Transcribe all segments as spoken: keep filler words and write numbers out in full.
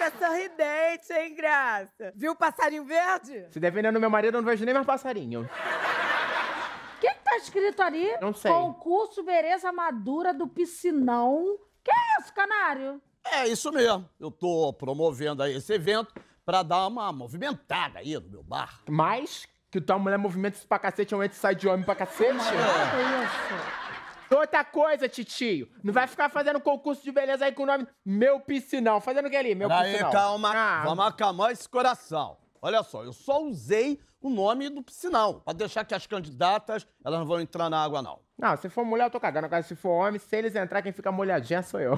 tá sorridente, hein, Graça? Viu o passarinho verde? Se dependendo do meu marido, eu não vejo nem mais passarinho. O que que tá escrito ali? Não sei. Concurso Beleza Madura do Piscinão. Que é isso, Canário? É isso mesmo. Eu tô promovendo aí esse evento pra dar uma movimentada aí no meu bar. Mas que tua mulher movimenta isso pra cacete, é um sai de homem pra cacete. É isso. Outra coisa, titio, não vai ficar fazendo concurso de beleza aí com o nome Meu Piscinão. Fazendo o que ali? Meu Peraí, Piscinão. calma. Ah. Vamos acalmar esse coração. Olha só, eu só usei o nome do piscinão, pra deixar que as candidatas, elas não vão entrar na água, não. Não, se for mulher, eu tô cagando. Agora, se for homem, se eles entrar, quem fica molhadinha sou eu.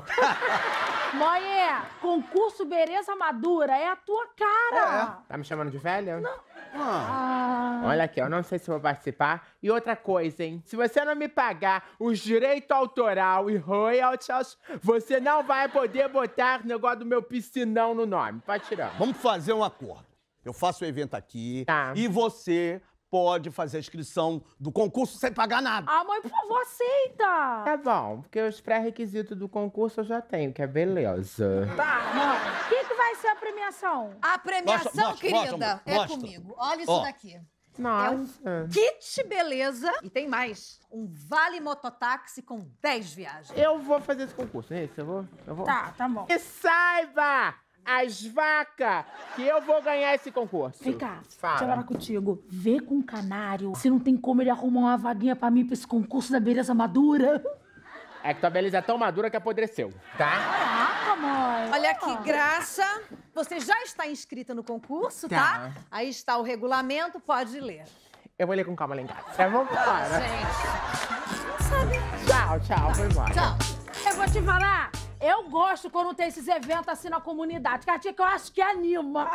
Moé, concurso Beleza Madura é a tua cara. Tá me chamando de velha? Não. Ah. Olha aqui, eu não sei se vou participar. E outra coisa, hein? Se você não me pagar os direitos autoral e royalties, você não vai poder botar o negócio do meu piscinão no nome. Pode tirar. Vamos fazer um acordo. Eu faço o evento aqui Tá. e você pode fazer a inscrição do concurso sem pagar nada. Ah, mãe, por favor, aceita. Tá bom, porque os pré-requisitos do concurso eu já tenho, que é beleza. Tá, mãe. O que, que vai ser a premiação? A premiação, Mostra, mostra, querida, mostra, é mostra. comigo. Olha isso Ó. daqui. Nossa. Kit beleza. E tem mais. Um vale mototáxi com dez viagens. Eu vou fazer esse concurso, é isso? Eu vou? Eu vou? Tá, tá bom. E saiba, as vacas, que eu vou ganhar esse concurso. Vem cá, Fala. deixa eu falar contigo. Vê com o Canário se não tem como ele arrumar uma vaguinha pra mim pra esse concurso da beleza madura. É que tua beleza é tão madura que apodreceu, tá? Caraca, mãe. Olha que graça. Você já está inscrita no concurso, tá? Tá. Aí está o regulamento, pode ler. Eu vou ler com calma lá em casa. Tá bom? Para. Gente, sabe? Tchau, tchau, vou embora. Tchau. Eu vou te falar, eu gosto quando tem esses eventos assim na comunidade, que que eu acho que anima.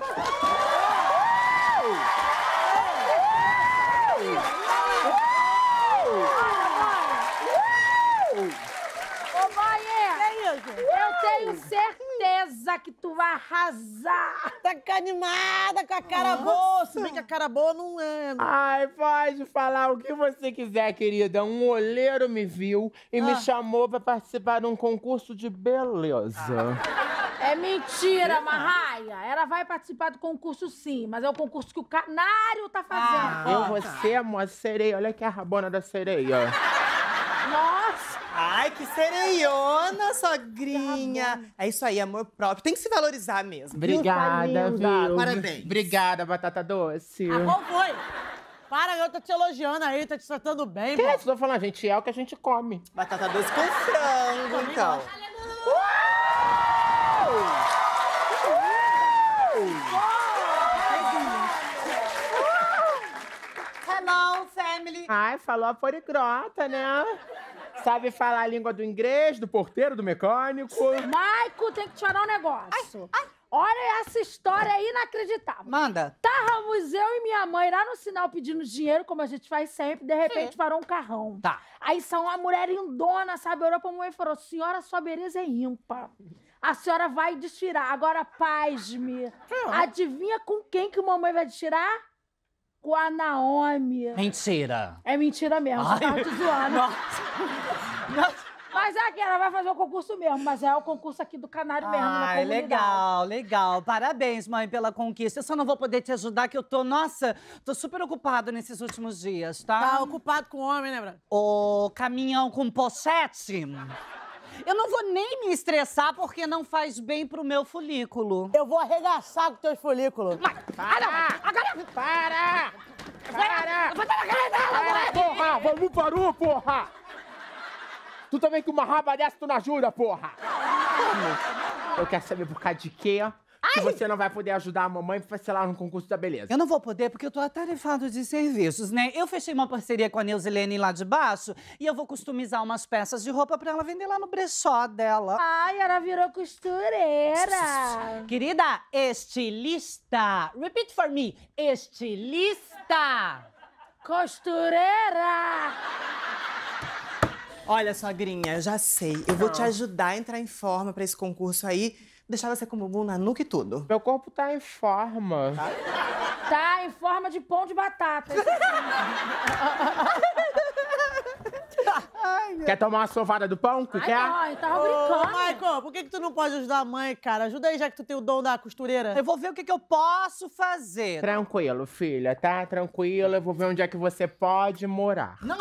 Ô, mãe, É isso. eu tenho certeza que tu vai arrasar. Tá animada com a cara boa. Se bem que a cara boa não é. Ai, pode falar o que você quiser, querida. Um olheiro me viu e me chamou pra participar de um concurso de beleza. É mentira, Marraia. Ela vai participar do concurso sim, mas é o concurso que o Canário tá fazendo. Eu, você, amor, sereia. Olha aqui a rabona da sereia. Nossa! Ai, que sereiona, sogrinha. É isso aí, amor próprio. Tem que se valorizar mesmo. Obrigada, linda. viu? Parabéns. Obrigada, batata doce. Ah, qual foi? Para, eu tô te elogiando aí, tá te tratando bem, Que pô. é isso? Tô falando, a gente é o que a gente come. Batata doce com frango, então. Hello, family. Ai, falou a poliglota, né? Sabe falar a língua do inglês, do porteiro, do mecânico. Maico, tem que te falar um negócio. Olha essa história inacreditável. Manda. Estávamos eu e minha mãe lá no sinal pedindo dinheiro, como a gente faz sempre, de repente parou um carrão. Tá. Aí são uma mulher indona, sabe? Olhou pra mãe e falou: senhora, sua beleza é ímpar. A senhora vai desfilar. Agora, pasme. Adivinha com quem que mamãe vai desfilar? Com a Naomi. Mentira. É mentira mesmo, só Ai. tava te zoando. Nossa. Mas é que ela vai fazer o concurso mesmo, mas é o concurso aqui do Canário mesmo, na Ai, comunidade. legal, legal. Parabéns, mãe, pela conquista. Eu só não vou poder te ajudar, que eu tô, nossa, tô super ocupado nesses últimos dias, tá? Tá ocupado com homem, né, Branco? O caminhão com pochete. Eu não vou nem me estressar, porque não faz bem pro meu folículo. Eu vou arregaçar com teus folículos. Para! Agora! Para! Para! Para, porra! Vamos parou, porra! Tu também com uma raba dessa, tu não ajuda, porra! Eu quero saber por causa de quê que você não vai poder ajudar a mamãe pra, sei lá, no concurso da beleza. Eu não vou poder porque eu tô atarefado de serviços, né? Eu fechei uma parceria com a Neusilene lá de baixo e eu vou customizar umas peças de roupa pra ela vender lá no brechó dela. Ai, ela virou costureira. Querida, estilista. Repeat for me. Estilista. Costureira. Olha, sogrinha, já sei. Eu vou te ajudar a entrar em forma pra esse concurso aí. Deixar você com o bumbum na nuca e tudo. Meu corpo tá em forma. Tá em forma de pão de batata. Ai, meu... Quer tomar uma sovada do pão? Tu Ai, quer? mãe, tava Ô, brincando. Michael, por que, que tu não pode ajudar a mãe, cara? Ajuda aí, já que tu tem o dom da costureira. Eu vou ver o que, que eu posso fazer. Tranquilo, filha, tá? Tranquilo, eu vou ver onde é que você pode morar. Não,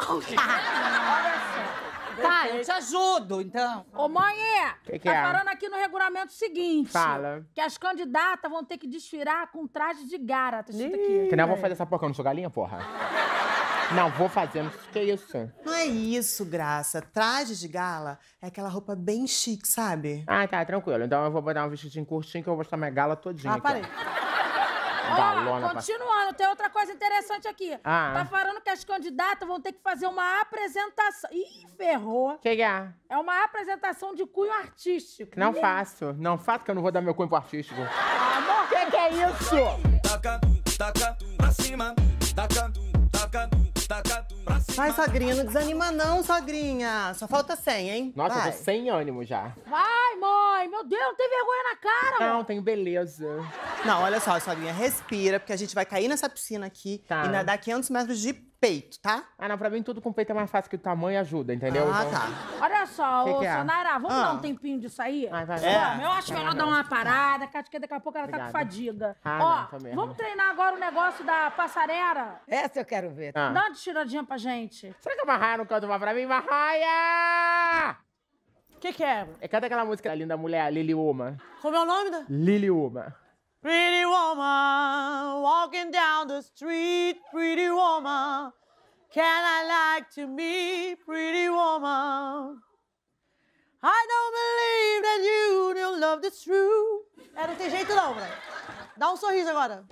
tá, eu te ajudo, então. Ô, mãe, Que que tá é? falando aqui no regulamento o seguinte. Fala. Que as candidatas vão ter que desfilar com traje de gara, tá escrito aqui. Que não vou fazer essa porca, eu não sou galinha, porra. Não, vou fazer, não sei o que é isso. Não é isso, Graça. Traje de gala é aquela roupa bem chique, sabe? Ah, tá, tranquilo. Então eu vou botar um vestidinho curtinho que eu vou mostrar minha gala todinha. Ah, aqui, parei. ó. Ó, Galona pra... continuando, tem outra coisa interessante aqui. Ah. Tá falando que as candidatas vão ter que fazer uma apresentação. Ih, ferrou. Que que é? É uma apresentação de cunho artístico. Não Ih, faço. Não faço que eu não vou dar meu cunho pro artístico. Amor, que que é isso? Taca, taca, pra cima. Taca, taca, taca, pra cima. Vai, sogrinha, não desanima não, sogrinha. Só falta cem, hein? Nossa, Vai. eu tô sem ânimo já. Vai, mãe. Meu Deus, não tem vergonha na cara, Não, mãe. tenho beleza. Não, olha só, sogrinha, respira, porque a gente vai cair nessa piscina aqui Tá. e nadar quinhentos metros de peito, tá? Ah, não, pra mim tudo com peito é mais fácil que o tamanho ajuda, entendeu? Ah, Então- tá. Olha só, Que ô, que é? Sonara, vamos Ah. dar um tempinho disso aí? Ai, vai, É. vai. Vamos, eu acho melhor dar uma parada, que acho que daqui a pouco ela tá com Obrigada. fadiga. Ah, Ó, não, tá mesmo. vamos treinar agora o negócio da passarela? Essa eu quero ver. Ah. Dá uma tiradinha pra gente. Será que a Marraia não canta uma pra mim? Marraia! O que, que é? É, canta aquela música da linda mulher, Lili Uma. Como é o nome da? Lili Uma. Pretty woman, walking down the street, pretty woman. Can I like to me, pretty woman? I don't believe that you don't love the truth. É, não tem jeito não, velho. Dá um sorriso agora.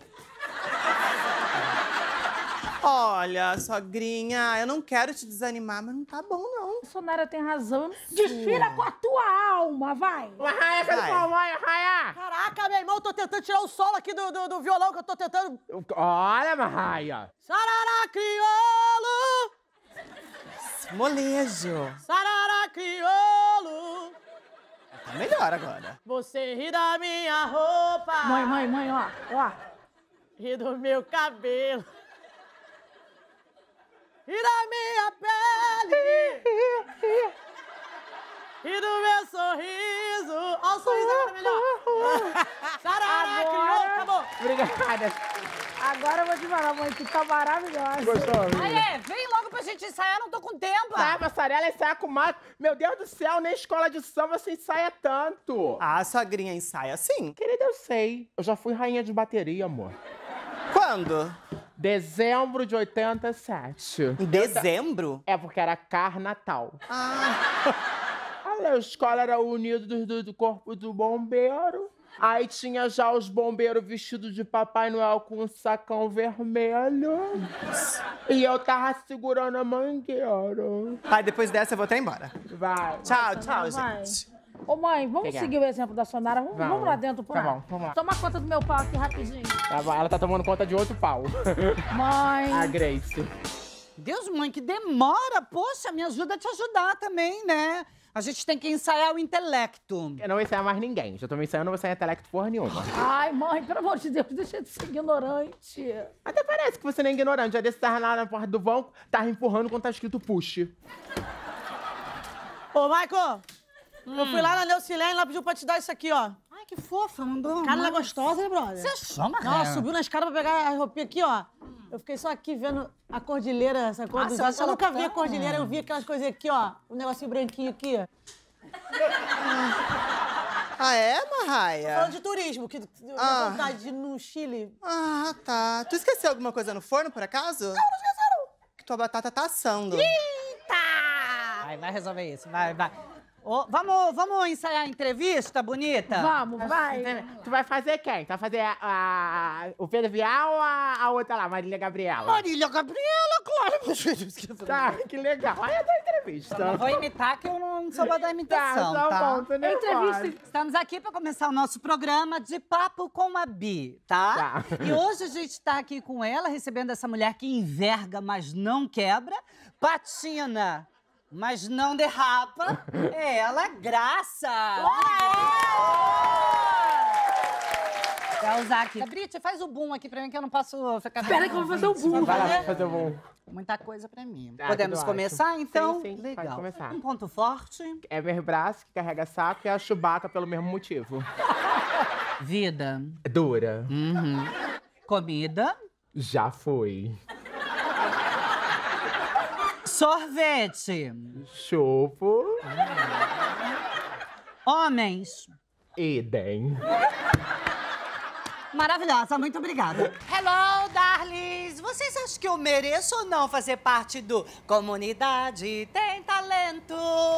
Olha, sogrinha, eu não quero te desanimar, mas não tá bom, não. A Sonara tem razão. Desfila com a tua alma, vai. Marraia, cadê Vai. sua mãe, Marraia? Caraca, meu irmão, eu tô tentando tirar o solo aqui do, do, do violão que eu tô tentando. Olha, Marraia. Sarará, crioulo! Molejo. Sarará, crioulo! Tá melhor agora. Você ri da minha roupa. Mãe, mãe, mãe, ó, ó. Ri do meu cabelo. Ri da minha pele. Ri do meu sorriso. Ó o sorriso agora melhor. Sarará, crioulo, acabou. Obrigada. Agora eu vou te falar, mãe, que tá maravilhosa. Gostou, amiga? Aê, vem logo pra gente ensaiar, não tô com tempo. Tá, passarela ensaia com mato. Meu Deus do céu, nem escola de samba você ensaia tanto. Ah, sogrinha ensaia sim. Querida, eu sei. Eu já fui rainha de bateria, amor. Quando? Dezembro de oitenta e sete. Em dezembro? É porque era Carnatal. Ah, A escola era unida do, do, do corpo do bombeiro. Aí tinha já os bombeiros vestidos de Papai Noel com um sacão vermelho. E eu tava segurando a mangueira. Aí depois dessa eu vou até embora. Vai. Tchau, tchau, vai. gente. Ô, mãe, vamos Pegar. seguir o exemplo da Sonara. Vamos, Vamos. vamos lá dentro, por Tá lá. bom, vamos lá. Toma conta do meu pau aqui rapidinho. Tá bom, ela tá tomando conta de outro pau. Mãe. A Grace. Deus, mãe, que demora. Poxa, me ajuda a te ajudar também, né? A gente tem que ensaiar o intelecto. Eu não vou ensaiar mais ninguém. Já tô me ensaiando, não vou ensaiar intelecto porra nenhuma. Ai, mãe, pelo amor de Deus, deixa de ser ignorante. Até parece que você não é ignorante. Já desse tava lá na porta do banco, tava empurrando quando tá escrito push. Ô, Michael, eu fui lá na Neucilene e ela pediu pra te dar isso aqui, ó. Ai, que fofa, mandou. Cara, ela é gostosa, né, brother? Você achou, Marra? Não, ela subiu na escada pra pegar a roupinha aqui, ó. Eu fiquei só aqui vendo a cordilheira, essa cor Ah, dos você olhos. acha Eu ela nunca vi a tão- cordilheira, eu vi aquelas coisinhas aqui, ó. Um negocinho branquinho aqui, ó. Ah, é, Falando Marraia? de turismo, que Ah. dá vontade de ir no Chile. Ah, tá. Tu esqueceu alguma coisa no forno, por acaso? Não, não esqueceram. Que tua batata tá assando. Vai, vai resolver isso, vai, vai. Ô, vamos, vamos ensaiar a entrevista, bonita? Vamos, vai. Tu vai fazer quem? Tu vai fazer a, a- o Pedro Vial ou a, a outra lá, Marília Gabriela? Marília Gabriela, claro. Tá, que legal. Aí é da entrevista. Não vou imitar, que eu não sou boa da imitação, tá, tá? tá bom, tô nervosa. Entrevista. Estamos aqui para começar o nosso programa de Papo com a Bi, tá? Tá. E hoje a gente está aqui com ela, recebendo essa mulher que enverga, mas não quebra, patina, mas não derrapa. É ela, Graça! Vai usar aqui. Brit, faz o boom aqui pra mim que eu não posso ficar... Espera que eu vou fazer o boom. Vai lá fazer o boom. Muita coisa pra mim. Ah, Podemos tudo começar, ótimo. então? Sim, sim, Legal. pode começar. Um ponto forte. É meu braço que carrega saco e a Chewbacca pelo mesmo motivo. Vida. Dura. Uhum. Comida. Já foi. Sorvete. Chupo. Homens. Idem. Maravilhosa, muito obrigada. Hello, darlings! Vocês acham que eu mereço ou não fazer parte do Comunidade Tem Talento?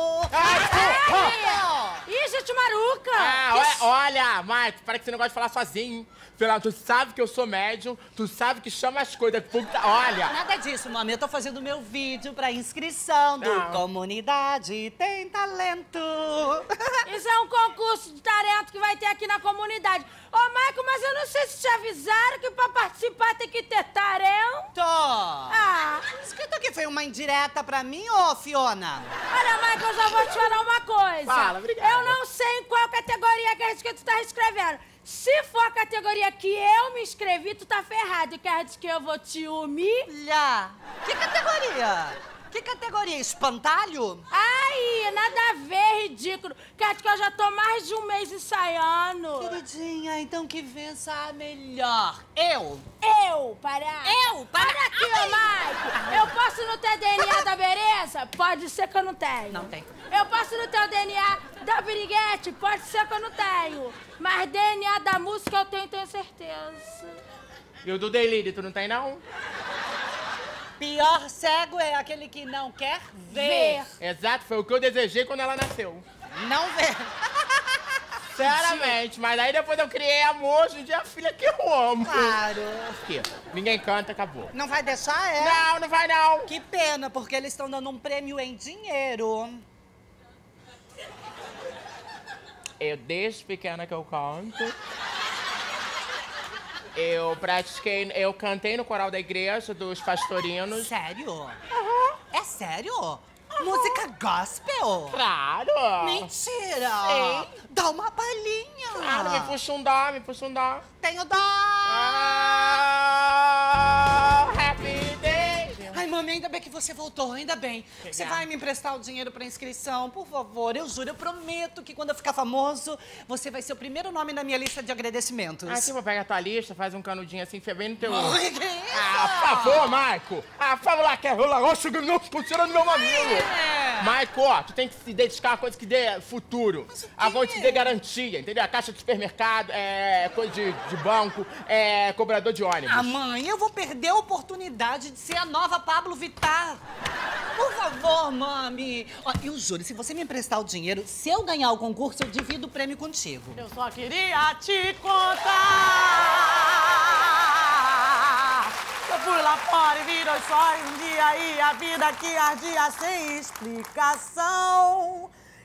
Ih, gente maruca! Ah, olha, olha, Mike, para que você não gosta de falar sozinho. Afinal, tu sabe que eu sou médium, tu sabe que chama as coisas. Olha! Nada disso, mami. Eu tô fazendo meu vídeo pra inscrição do Não. Comunidade Tem Talento. Isso é um concurso de talento que vai ter aqui na comunidade. Ô, Michael, mas eu não sei se te avisaram que pra participar tem que ter talento. Ah. Isso que aqui foi uma indireta pra mim, ô, Fiona? Olha, Michael, eu já vou te falar uma coisa. Fala, obrigada. Eu não sei em qual categoria que é isso que tu tá escrevendo. Se for a categoria que eu me inscrevi, tu tá ferrado. Quer dizer que eu vou te humilhar? Que categoria? Que categoria? Espantalho? Ai, nada a ver, ridículo. Quer dizer que eu já tô mais de um mês ensaiando. Queridinha, então que vença a melhor. Eu? Eu, para. Eu? Para, para aqui, ô, Mike. Eu posso não ter D N A da beleza? Pode ser que eu não tenho. Não tem. Eu posso não ter o D N A da biriguete? Pode ser que eu não tenho. Mas D N A da música eu tenho, tenho certeza. E o do delírio, tu não tem, não? Pior cego é aquele que não quer ver. Exato, foi o que eu desejei quando ela nasceu. Não ver. Sinceramente, mas aí depois eu criei amor, hoje em dia a filha que eu amo. Claro. Por quê? Ninguém canta, acabou. Não vai deixar, é? Não, não vai não. Que pena, porque eles estão dando um prêmio em dinheiro. Eu, desde pequena que eu canto. Eu pratiquei, eu cantei no coral da igreja dos pastorinos. Sério? Uhum. É sério? Uhum. Música gospel? Claro! Mentira! Sim. Dá uma palhinha! Claro, me puxa um dó, me puxa um dó. Tenho dó! Ah, happy day! Ai, mami, ainda bem que você voltou, ainda bem. Você vai me emprestar o dinheiro pra inscrição, por favor? Eu juro, eu prometo que quando eu ficar famoso, você vai ser o primeiro nome na minha lista de agradecimentos. Ah, tipo, pega a tua lista, faz um canudinho assim, fia bem no teu... Ai, que isso? Ah, por favor, Maico! Ah, fala lá que é rola, ó, chegando não, tirando meu mamilo! É. Maico, ó, tu tem que se dedicar a coisa que dê futuro. A coisa que dê garantia, entendeu? A caixa de supermercado, é coisa de, de banco, é cobrador de ônibus. Ah, mãe, eu vou perder a oportunidade de ser a nova Pablo Vittar. Por favor, mami. Ó, eu juro, se você me emprestar o dinheiro, se eu ganhar o concurso, eu divido o prêmio contigo. Eu só queria te contar. Eu fui lá fora e vi dois sóis um dia e a vida que ardia sem explicação.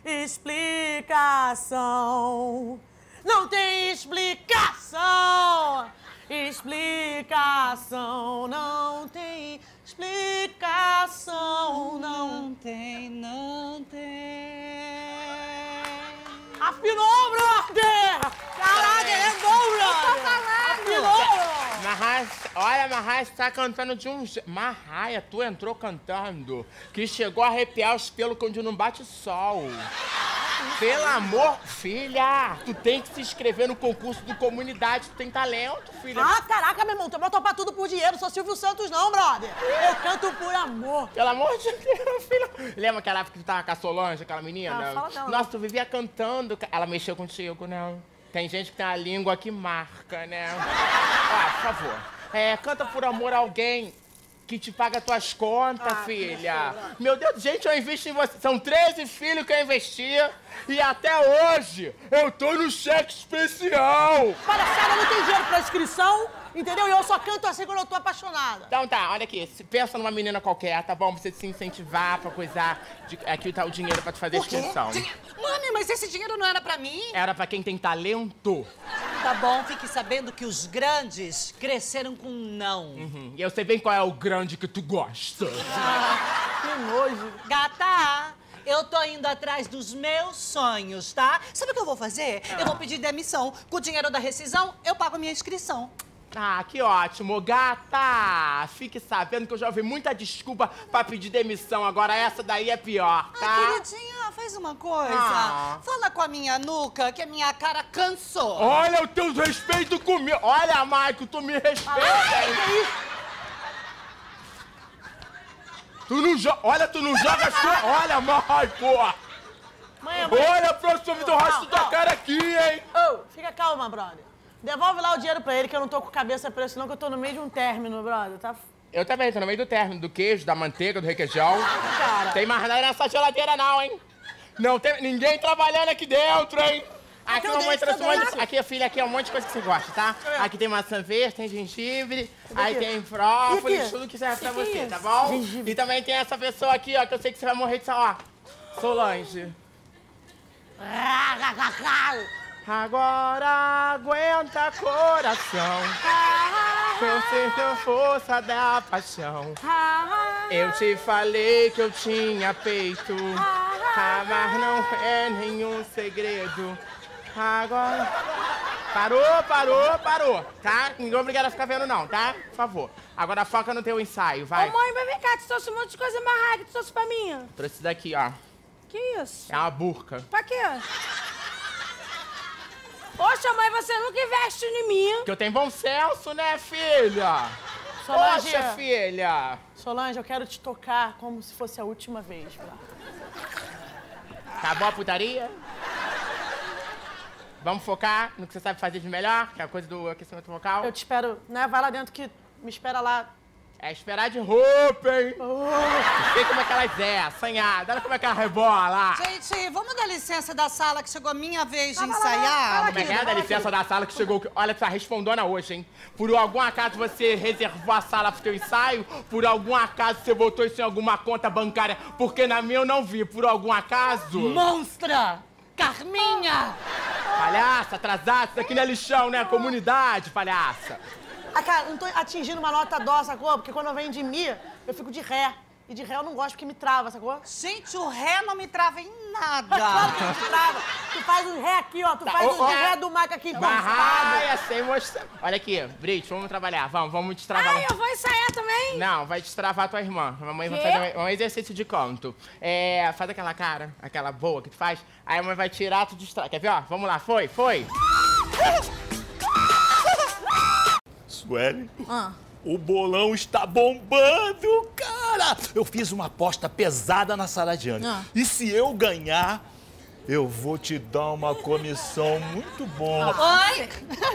Explicação. Não tem explicação. Explicação. Não tem explicação. Não tem, não tem. Afinou, brother! Caraca, ele é bom, brother! Afinou! Marraia, olha, Marraia tá cantando de um jeito. Marraia, tu entrou cantando que chegou a arrepiar os pelos onde não bate sol. Pelo amor, filha, tu tem que se inscrever no concurso do Comunidade, tu tem talento, filha. Ah, caraca, meu irmão, tu vai topar tudo por dinheiro, sou Silvio Santos não, brother. Eu canto por amor. Pelo amor de Deus, filha. Lembra aquela época que tu tava com a Solange, aquela menina? Ah, fala não. Nossa, tu vivia cantando. Ela mexeu contigo, né? Tem gente que tem a língua que marca, né? Ó, por favor, é, canta por amor a alguém que te paga tuas contas, ah, filha. Meu Deus, gente, eu investi em você. São treze filhos que eu investi e até hoje eu tô no cheque especial. Palhaçada, não tem dinheiro pra inscrição, entendeu? E eu só canto assim quando eu tô apaixonada. Então tá, olha aqui. Pensa numa menina qualquer, tá bom? Pra você se incentivar pra coisar. De, aqui tá o dinheiro pra te fazer a inscrição. Mami, mas esse dinheiro não era pra mim? Era pra quem tem talento. Tá bom, fique sabendo que os grandes cresceram com não. Uhum. E eu sei bem qual é o grande que tu gosta. Ah, que nojo. Gata, eu tô indo atrás dos meus sonhos, tá? Sabe o que eu vou fazer? Ah. Eu vou pedir demissão. Com o dinheiro da rescisão, eu pago a minha inscrição. Ah, que ótimo. Gata, fique sabendo que eu já ouvi muita desculpa pra pedir demissão. Agora essa daí é pior, tá? Ah, queridinha, faz uma coisa. Ah. Fala com a minha nuca, que a minha cara cansou. Olha o teu respeito comigo. Olha, Maico, tu me respeita, hein? Tu não joga... Olha, tu não joga as tuas... Olha, Maico. Mãe, mãe. Olha, próximo do rosto da cara aqui, hein? Ô, oh, fica calma, brother. Devolve lá o dinheiro pra ele, que eu não tô com cabeça pra isso, não, que eu tô no meio de um término, brother, tá? Eu também, tô no meio do término, do queijo, da manteiga, do requeijão. Cara. Tem mais nada nessa geladeira, não, hein? Não tem ninguém trabalhando aqui dentro, hein? Aqui, Cadê? mamãe trouxe um Cadê? monte... Aqui, filha, aqui é um monte de coisa que você gosta, tá? Aqui tem maçã verde, tem gengibre, aí tem brócolis, tudo que serve pra que você, é tá bom? Gengibre. E também tem essa pessoa aqui, ó, que eu sei que você vai morrer de saudade, ó. Solange. Agora aguenta coração, eu sinto a força da paixão. Eu te falei que eu tinha peito, mas não é nenhum segredo. Agora... Parou, parou, parou, tá? Ninguém é obrigado a ficar vendo não, tá? Por favor. Agora foca no teu ensaio, vai. Ô mãe, mas vem cá, tu trouxe um monte de coisa marra que tu trouxe pra mim. Trouxe daqui, ó. Que isso? É uma burca. Pra quê? Poxa, mãe, você nunca investe em mim. Porque eu tenho bom senso, né, filha? Solange, Poxa, filha. Solange, eu quero te tocar como se fosse a última vez, bro. Acabou a putaria? Vamos focar no que você sabe fazer de melhor, que é a coisa do aquecimento vocal? Eu te espero, né? Vai lá dentro que me espera lá. É esperar de roupa, hein? Oh. Vê como é que elas é, assanhada. Olha como é que ela rebola. Gente, vamos dar licença da sala que chegou a minha vez de ah, ensaiar. Como é que é? Dá licença da sala que chegou... Olha, tu tá respondendo hoje, hein? Por algum acaso você reservou a sala pro teu ensaio? Por algum acaso você botou isso em alguma conta bancária? Porque na minha eu não vi. Por algum acaso? Monstra! Carminha! Palhaça, atrasada. Isso daqui não é lixão, né? Comunidade, palhaça. Ah, cara, não tô atingindo uma nota dó, sacou? Porque quando eu venho de mi, eu fico de ré. E de ré eu não gosto porque me trava, sacou? Gente, o ré não me trava em nada. Claro que não te trava. Tu faz um ré aqui, ó. Tu tá, faz o um ré do Mike aqui. Ai, sem mostrar. Olha aqui, Brit, vamos trabalhar. Vamos, vamos destravar. Ai, eu vou ensaiar também? Não, vai destravar tua irmã. A mamãe vai fazer um exercício de canto. É, faz aquela cara, aquela boa que tu faz. Aí a mãe vai tirar, tu distrai. Quer ver, ó? Vamos lá, foi, foi. Sueli, ah. o bolão está bombando, cara! Eu fiz uma aposta pesada na Saradiane. Ah. E se eu ganhar, eu vou te dar uma comissão muito boa. Oi!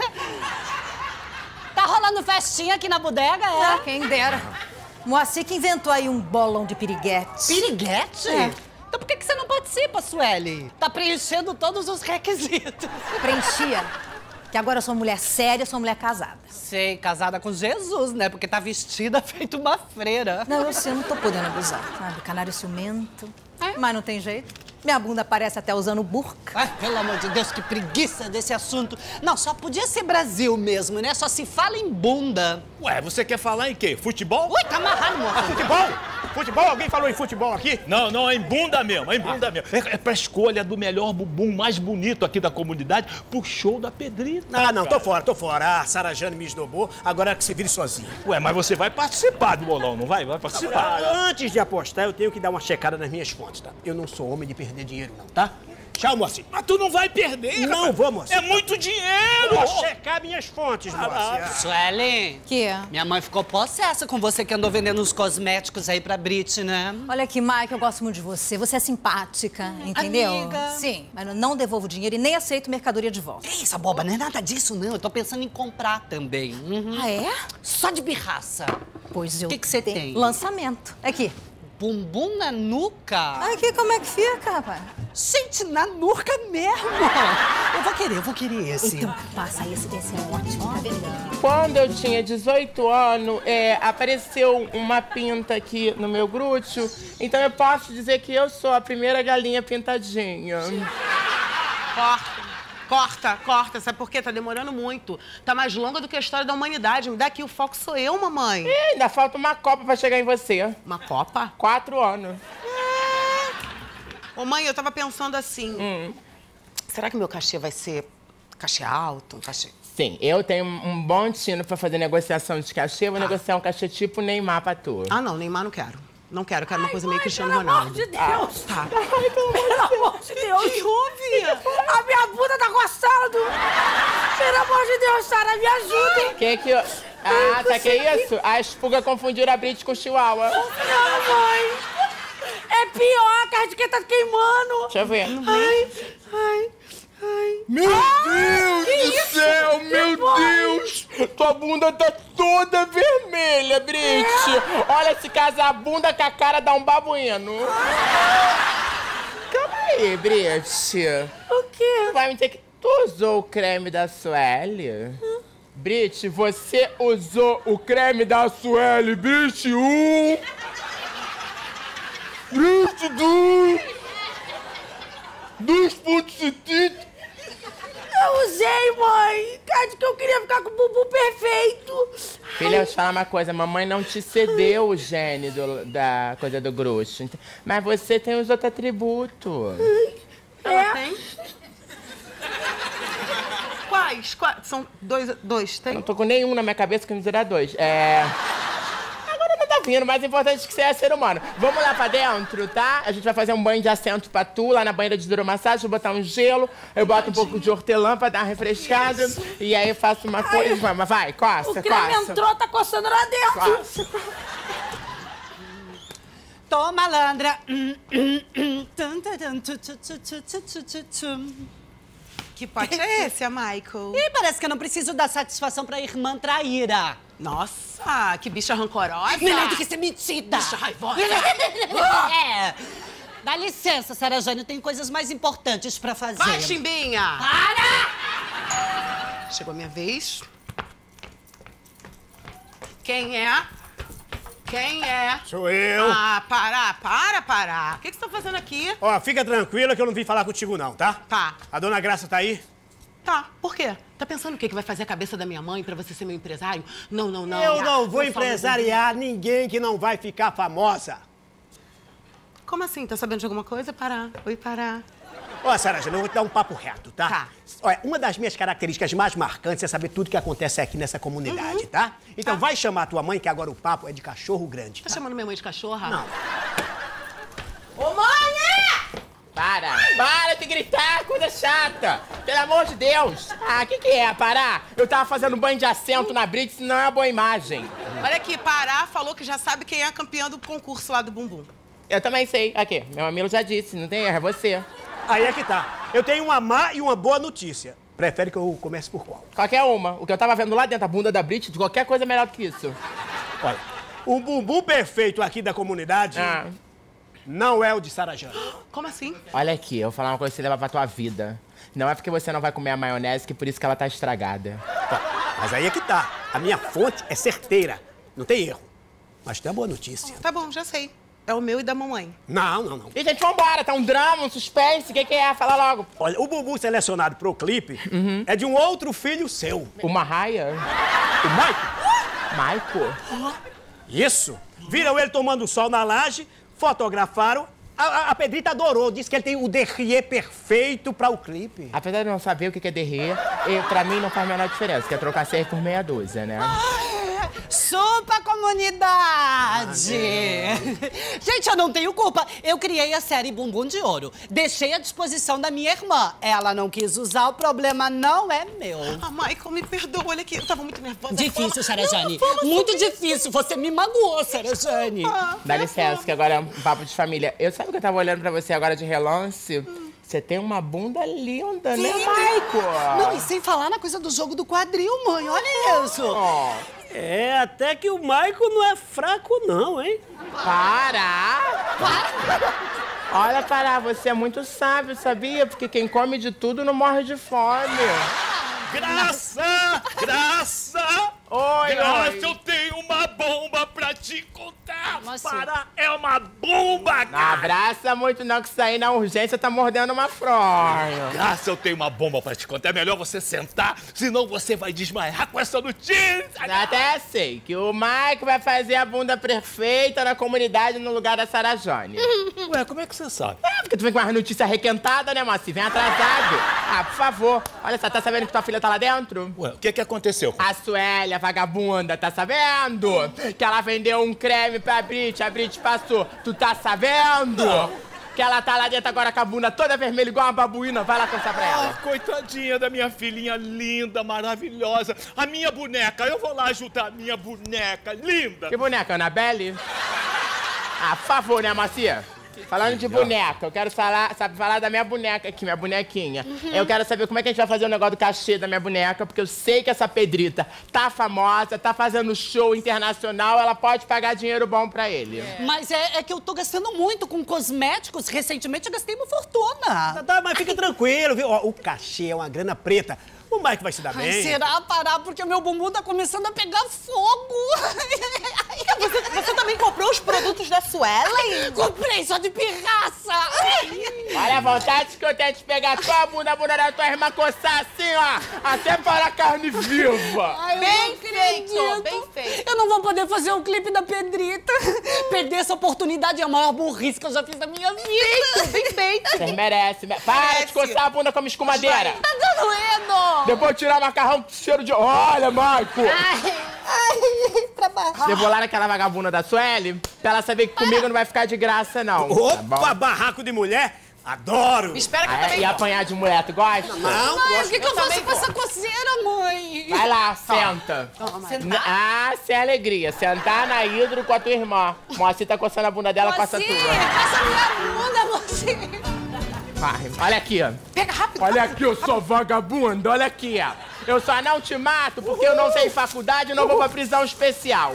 Tá rolando festinha aqui na bodega, é? Ah, quem dera. Moacir que inventou aí um bolão de piriguete. Piriguete? É. Então por que que você não participa, Sueli? Tá preenchendo todos os requisitos. Preenchia. Que agora eu sou mulher séria, eu sou mulher casada. Sei, casada com Jesus, né? Porque tá vestida feito uma freira. Não, eu sei, eu não tô podendo abusar, sabe? Canário ciumento. É? Mas não tem jeito. Minha bunda parece até usando burca. Ai, pelo amor de Deus, que preguiça desse assunto. Não, só podia ser Brasil mesmo, né? Só se fala em bunda. Ué, você quer falar em quê? Futebol? Ui, tá amarrado, moço. Ah, futebol? Futebol? Alguém falou em futebol aqui? Não, não, é em bunda mesmo, é em bunda ah. mesmo. É, é pra escolha do melhor bumbum mais bonito aqui da comunidade pro show da Pedrita. Ah, não, tô fora, tô fora. A Sarajane me esnobou, agora é que se vire sozinha. Ué, mas você vai participar do bolão, não vai? Vai participar. Ah, antes de apostar, eu tenho que dar uma checada nas minhas fontes, tá? Eu não sou homem de perder dinheiro, não, tá? Tchau, Moacir. Mas tu não vai perder, Não rapaz. vou, Moacir. É muito dinheiro. Vou checar minhas fontes, Moacir. Sueli. Que? Minha mãe ficou possessa com você que andou vendendo uns cosméticos aí pra Brit, né? Olha aqui, Mike, eu gosto muito de você. Você é simpática, entendeu? Amiga. Sim, mas eu não devolvo dinheiro e nem aceito mercadoria de volta. Ei, essa boba, não é nada disso, não. Eu tô pensando em comprar também. Uhum. Ah, é? Só de birraça. Pois eu O que que você tem? Lançamento. Aqui. Bumbum na nuca? Aqui, como é que fica, rapaz? Gente, na nuca mesmo. Eu vou querer, eu vou querer esse. Então, passa esse, esse é ótimo, tá vendo? Quando eu tinha dezoito anos, é, apareceu uma pinta aqui no meu glúteo, então eu posso dizer que eu sou a primeira galinha pintadinha. Corta, corta, corta. Sabe por quê? Tá demorando muito. Tá mais longa do que a história da humanidade. Me dá aqui, o foco sou eu, mamãe. E ainda falta uma Copa pra chegar em você. Uma Copa? Quatro anos. Ô, mãe, eu tava pensando assim. Hum. Será que meu cachê vai ser cachê alto? Cachê... Sim, eu tenho um bom tino pra fazer negociação de cachê. Eu vou ah. negociar um cachê tipo Neymar pra tu. Ah, não, Neymar não quero. Não quero, eu quero Ai, uma coisa mãe, meio Cristiano pelo Ronaldo. Pelo amor de Deus! Ah, tá. Ai, pelo amor de Deus! Que houve? A minha bunda tá coçando! Pelo amor de Deus, Sara, me ajuda! Que que eu... Ah, tá, que isso? A expulga confundiram a Brit com o Chihuahua. Não, mãe! É pior, a carne de quem tá queimando! Deixa eu ver. Ai, ai, ai. Meu ah, Deus do céu, que meu foi? Deus! Tua bunda tá toda vermelha, Brit. É. Olha, se casar a bunda com a cara dá um babuíno. Calma aí, Brit. O quê? Tu vai me ter que... Tu usou o creme da Sueli? Hum? Brit, você usou o creme da Sueli, Brit, um... Brit, dois... Dois pontos setenta... Eu usei, mãe! Cara, que eu queria ficar com o bumbum perfeito! Filha, eu te falar uma coisa, mamãe não te cedeu o gene do, da coisa do grosso. Mas você tem os outros atributos. Ela é. tem? Quais? Quais? São dois, dois, tem? Eu não tô com nenhum na minha cabeça que me dirá dois. É... Agora não tá vindo, mas o importante é que você é ser humano. Vamos lá pra dentro, tá? A gente vai fazer um banho de assento pra tu, lá na banheira de hidromassagem, vou botar um gelo, eu boto um pouco de hortelã pra dar uma refrescada, e aí eu faço uma coisa, vamos, vai, coça, o creme coça. entrou, tá coçando lá dentro. Coça. Tô malandra. Que pote é esse, a Michael? Ih, parece que eu não preciso dar satisfação pra irmã traíra. Nossa, que bicha rancorosa. Melhor do que ser metida. Bicha raivosa. É. Dá licença, Sara Jane, tem coisas mais importantes pra fazer. Vai, Chimbinha! Para! Chegou a minha vez. Quem é? Quem é? Sou eu. Ah, para, para, para. O que, que você tá fazendo aqui? Ó, fica tranquila que eu não vim falar contigo não, tá? Tá. A dona Graça tá aí? Tá, por quê? Tá pensando o quê? Que vai fazer a cabeça da minha mãe pra você ser meu empresário? Não, não, não. Eu já, não vou não empresariar ninguém que não vai ficar famosa. Como assim? Tá sabendo de alguma coisa? Parar. Oi, parar. Ó, Sara Jane, eu vou te dar um papo reto, tá? Tá. Olha, uma das minhas características mais marcantes é saber tudo que acontece aqui nessa comunidade, uhum. tá? Então tá. Vai chamar a tua mãe, que agora o papo é de cachorro grande. Tá, tá? chamando minha mãe de cachorra? Não. Ô, mãe! Para! Para de gritar, coisa chata! Pelo amor de Deus! Ah, o que que é? Parar? Eu tava fazendo banho de assento na Brits, não é uma boa imagem. Olha aqui, Pará falou que já sabe quem é a campeã do concurso lá do Bumbum. Eu também sei. Aqui, meu mamilo já disse, não tem erro, é você. Aí é que tá. Eu tenho uma má e uma boa notícia. Prefere que eu comece por qual? Qualquer uma. O que eu tava vendo lá dentro, a bunda da Brit, de qualquer coisa melhor do que isso. Olha, o bumbum perfeito aqui da comunidade ah. não é o de Sara Jane. Como assim? Olha aqui, eu vou falar uma coisa que você leva pra tua vida. Não é porque você não vai comer a maionese que por isso que ela tá estragada. Tá, mas aí é que tá. A minha fonte é certeira. Não tem erro. Mas tem uma boa notícia. Tá bom, já sei. É o meu e da mamãe. Não, não, não. E, gente, vambora. Tá um drama, um suspense. O que que é? Fala logo. Olha, o bumbum selecionado pro clipe uhum. é de um outro filho seu. O Marraia? O Maico. Maico? Uhum. Isso. Viram ele tomando sol na laje, fotografaram. A, a, a Pedrita adorou. Disse que ele tem o derriê perfeito pra o clipe. Apesar de não saber o que é derriê, pra mim não faz a menor diferença. Que é trocar seis por meia dúzia, né? Chupa, comunidade! Gente, eu não tenho culpa. Eu criei a série Bumbum de Ouro. Deixei à disposição da minha irmã. Ela não quis usar, o problema não é meu. Ah, Michael, me perdoa. Olha aqui, eu tava muito nervosa. Difícil, Sara Jane. Muito difícil. Você me magoou, Sara Jane. Ah, Dá licença, que agora é um papo de família. Eu sabe que eu tava olhando pra você agora de relance? Hum. Você tem uma bunda linda, Sim. né, Michael? Não, e sem falar na coisa do jogo do quadril, mãe. Olha isso. Oh. É, até que o Michael não é fraco não, hein? Para! Para! Olha, Pará, você é muito sábio, sabia? Porque quem come de tudo não morre de fome. Graça! Graça! Oi, Graça, oi. eu tenho uma bomba pra te contar! Nossa. Para, é uma bomba, cara! Não abraça muito não, que isso aí na urgência tá mordendo uma fronha. Graça, eu tenho uma bomba pra te contar. É melhor você sentar, senão você vai desmaiar com essa notícia! Já até sei que o Mike vai fazer a bunda perfeita na comunidade no lugar da Sara Jane. Ué, como é que você sabe? porque tu vem com uma notícia requentada, né, moça? Vem atrasado. Ah, por favor. Olha só, tá sabendo que tua filha tá lá dentro? Ué, o que que aconteceu? A Suélia, vagabunda, tá sabendo? Que ela vendeu um creme pra Brit, a Brit passou. Tu tá sabendo? Não. Que ela tá lá dentro agora com a bunda toda vermelha, igual uma babuína. Vai lá contar pra ela. Ah, coitadinha da minha filhinha linda, maravilhosa. A minha boneca, eu vou lá ajudar a minha boneca linda. Que boneca, Annabelle? Ah, por favor, né, Macia? Falando de boneca, eu quero falar, sabe, falar da minha boneca aqui, minha bonequinha. Uhum. Eu quero saber como é que a gente vai fazer o negócio do cachê da minha boneca, porque eu sei que essa Pedrita tá famosa, tá fazendo show internacional, ela pode pagar dinheiro bom pra ele. É. Mas é, é que eu tô gastando muito com cosméticos. Recentemente eu gastei uma fortuna. Tá, tá, mas fica tranquilo, viu? Ó, o cachê é uma grana preta. O Mike vai se dar bem. Ai, será parar? Porque o meu bumbum tá começando a pegar fogo. Você, você também comprou os produtos da Suelen? Comprei, só de pirraça. Olha a vontade que eu tenho de pegar tua bunda, a bunda da tua irmã, coçar assim, ó, até para a carne viva. Ai, bem feito, bem feito. Eu não vou poder fazer o clipe da Pedrita. Perder essa oportunidade é a maior burrice que eu já fiz da minha vida. Feito, bem feito. Vocês merecem. Para merece. de coçar a bunda como escumadeira. Tá doendo. Depois tirar macarrão com cheiro de... Olha, Maico! Ai, ai, pra baixo. Eu vou lá naquela vagabunda da Sueli, pra ela saber que comigo não vai ficar de graça, não. Opa, tá barraco de mulher? Adoro! Espera que ah, eu também E apanhar de mulher, tu gosta? Não, não mãe, o que, que eu, eu faço com essa coceira, mãe? Vai lá, senta. Toma, sentar? Ah, sem alegria. Sentar na hidro com a tua irmã. Moacir tá coçando a bunda dela, coça a tua. Coça minha bunda, Moacir. Vai, olha aqui, ó. Pega rápido. Olha aqui, eu sou vagabunda, olha aqui, ó. Eu só não te mato porque eu não sei faculdade e não vou pra prisão especial.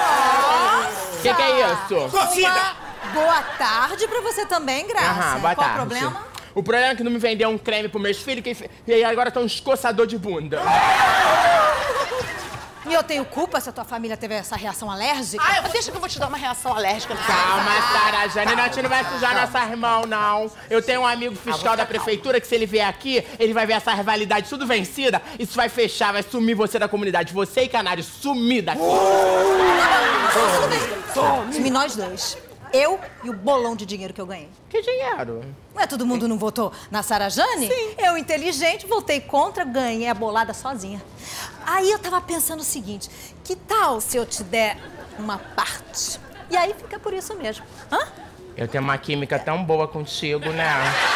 O que, que é isso? Torcida! Boa tarde pra você também, Graça. Aham, boa Qual tarde. o problema? O problema é que não me vendeu um creme pros meus filhos que... e agora tá um escoçador de bunda. E eu tenho culpa se a tua família teve essa reação alérgica? Ah, eu vou... deixa que eu vou te dar uma reação alérgica. Calma, Sara Jane, a gente não vai sujar nossas mãos, não. Eu tenho um amigo fiscal da prefeitura que se ele vier aqui, ele vai ver essa rivalidade tudo vencida, isso vai fechar, vai sumir você da comunidade. Você e Canário, sumir daqui. Sumir nós dois. Eu e o bolão de dinheiro que eu ganhei. Que dinheiro? Ué, todo mundo não votou na Sara Jane? Sim. Eu, inteligente, votei contra, ganhei a bolada sozinha. Aí eu tava pensando o seguinte, que tal se eu te der uma parte? E aí fica por isso mesmo. Hã? Eu tenho uma química tão boa contigo, né?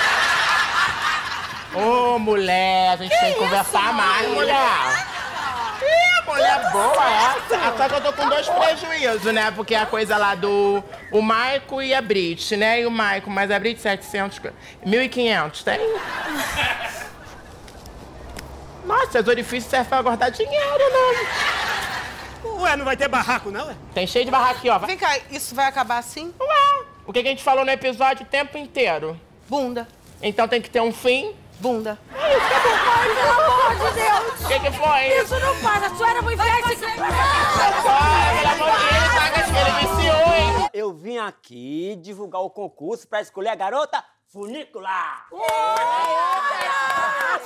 Ô, oh, mulher, a gente que tem que conversar mais, mulher. Ih, mulher boa essa. Só que eu tô com dois prejuízos, né? Porque a coisa lá do... O Maico e a Brit, né? E o Maico, mas a Brit, setecentos... mil e quinhentos, tem? Nossa, os orifícios servem pra guardar dinheiro, né? Ué, não vai ter barraco, não, ué? Tem cheio de barraco aqui, ó. Vem cá, isso vai acabar assim? Ué, o que a gente falou no episódio o tempo inteiro? Bunda. Então tem que ter um fim? Bunda. É isso que eu vou fazer, pelo amor de Deus! O que que foi? Isso não faz, a senhora vai enfiar esse... Agora, pelo amor de Deus, paga que ele viciou, hein? Eu vim aqui divulgar o concurso pra escolher a garota funicular. Ah,